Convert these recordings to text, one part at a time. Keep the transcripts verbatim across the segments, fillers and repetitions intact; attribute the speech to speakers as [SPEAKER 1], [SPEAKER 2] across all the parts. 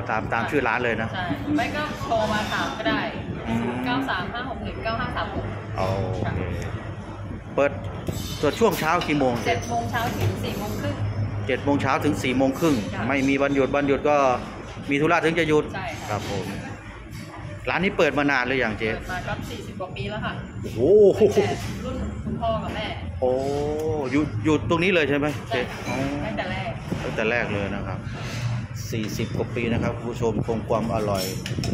[SPEAKER 1] ตามตามชื่อร้านเลยนะ
[SPEAKER 2] ใช่ไม่ก็โทรมาถามก็ได้เก้าสามห้าหกหนึ่งเก้าห้าสามหก
[SPEAKER 1] โอเคเปิดตัวช่วงเช้ากี่โมง
[SPEAKER 2] เจ็ดโมงเช้าถึงสี่โมงครึ่ง
[SPEAKER 1] เจ็ดโมงเช้าถึงสี่โมงครึ่งไม่มีวันหยุดวันหยุดก็มีธุระถึงจะหยุด
[SPEAKER 2] ใช่
[SPEAKER 1] ครับผมร้านนี้เปิดมานานหรือยังเจ๊
[SPEAKER 2] เปิดมาก็สี่สิบกว่าปีแล้วค่ะ
[SPEAKER 1] โอ้โห
[SPEAKER 2] รุ่นคุณพ่อกับแม่
[SPEAKER 1] โอ้อยู่อยู่ตรงนี้เลยใช่ไหมเจ๊
[SPEAKER 2] ตั้งแต่แรก
[SPEAKER 1] ตั้งแต่แรกเลยนะครับสี่สิบกว่าปีนะครับผู้ชมคงความอร่อย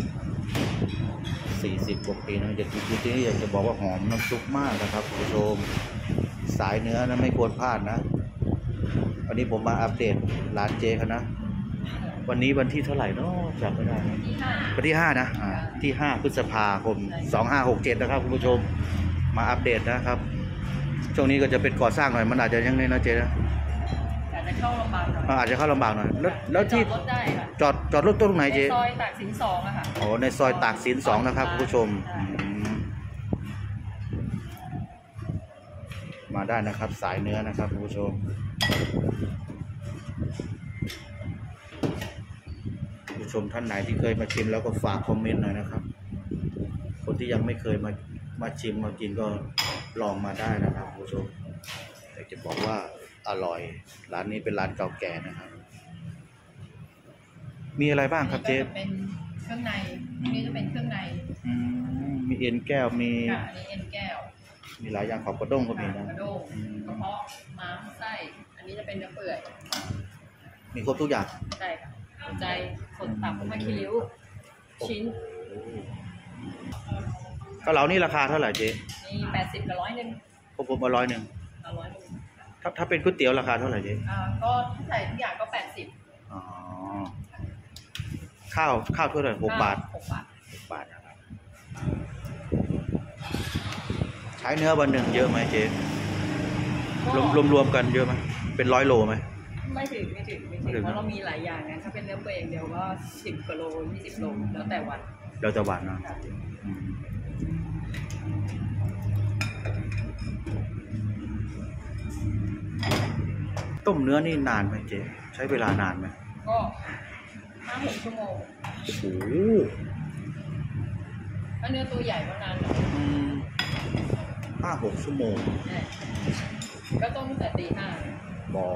[SPEAKER 1] สี่สิบกว่าปีนะจะกินที่นี่อยากจะบอกว่าหอมน้ำซุปมากนะครับผู้ชมสายเนื้อนะไม่ควรพลาดนะวันนี้ผมมาอัปเดตร้านเจ๊เขานะวันนี้วันที่เท่าไหร่เนาะจำไม่ได้วันที่ห้านะอ่าที่ห้าพฤษภาคมสองห้าหกเจ็ดนะครับคุณผู้ชมมาอัปเดตนะครับช่วงนี้ก็จะเป็นก่อสร้างหน่อยมันอาจจะยังไงนะเจ๊นะ
[SPEAKER 2] อาจจะเข้าลำบากหน่อย
[SPEAKER 1] อาจจะเข้าลำบากหน่อยแล้วแล้วที่
[SPEAKER 2] จอดรถได้ค่ะ
[SPEAKER 1] จอดจอดรถตรงไหนเจ๊
[SPEAKER 2] ในซอยตากสินสองอะค่ะ
[SPEAKER 1] โอ้ในซอยตากสินสองนะครับคุณผู้ชมมาได้นะครับสายเนื้อนะครับคุณผู้ชมผู้ชมท่านไหนที่เคยมาชิมแล้วก็ฝากคอมเมนต์หน่อยนะครับคนที่ยังไม่เคยมามาชิมมากินก็ลองมาได้นะครับผู้ชมอยากจะบอกว่าอร่อยร้านนี้เป็นร้านเก่าแก่นะครับมีอะไรบ้างครับเจ๊
[SPEAKER 2] เป็นเครื่องในนี่จะเป็นเครื่องใน
[SPEAKER 1] มีเอ็นแก้วมี
[SPEAKER 2] อันนี้เอ็นแก้ว
[SPEAKER 1] มีหลายอย่างขอบกระด้งก็มีนะ
[SPEAKER 2] กระด้งกระเพาะม้ามไส้อันนี้จะเป็นเนื้อเปื่อย
[SPEAKER 1] มีครบทุกอย่าง
[SPEAKER 2] ใช่ค่ะหัวใจส่วนตับมาคิริ้วชิ้น
[SPEAKER 1] เกาเหลานี่ราคาเท่าไหร่เจ๊
[SPEAKER 2] นี่แปดสิบกับร้อยหนึ่ง
[SPEAKER 1] ผมผมมาร้อยหนึ่ง
[SPEAKER 2] ร้อยหนึ่ง
[SPEAKER 1] ถ้าถ้าเป็นก๋วยเตี๋ยวราคาเท่าไหร่เจ๊
[SPEAKER 2] อ่าก็ใส่ทุกอย่างก็แปดสิบ
[SPEAKER 1] อ๋อข้าวข้าวเท่าไหร่หกบาท
[SPEAKER 2] หกบาท
[SPEAKER 1] หกบาทนะครับใช้เนื้อวันหนึ่งเยอะไหมเจ๊รวมรวมรวมกันเยอะไหมเป็นร้อยโลไหม
[SPEAKER 2] ไม่ถึงไม่ถึงไม่ถึงเพราะเรามีหลายอย่างนะถ้าเป็นเนื้อเปื่อยอย่างเดียวก็สิบกิโลยี่สิบโลแล้วแต่วัน
[SPEAKER 1] แล้วแต่วันนะต้มเนื้อนี่นานไหมเจ๊ใช้เวลานานไหม
[SPEAKER 2] ก็ห้าหกชั่วโมง
[SPEAKER 1] โอ้โห
[SPEAKER 2] ถ้าเนื้อตัวใหญ่ก็นานหน่อย
[SPEAKER 1] ห้าหกชั่วโมง
[SPEAKER 2] ก็ต้มตั้งแต่ตีห้า
[SPEAKER 1] บอ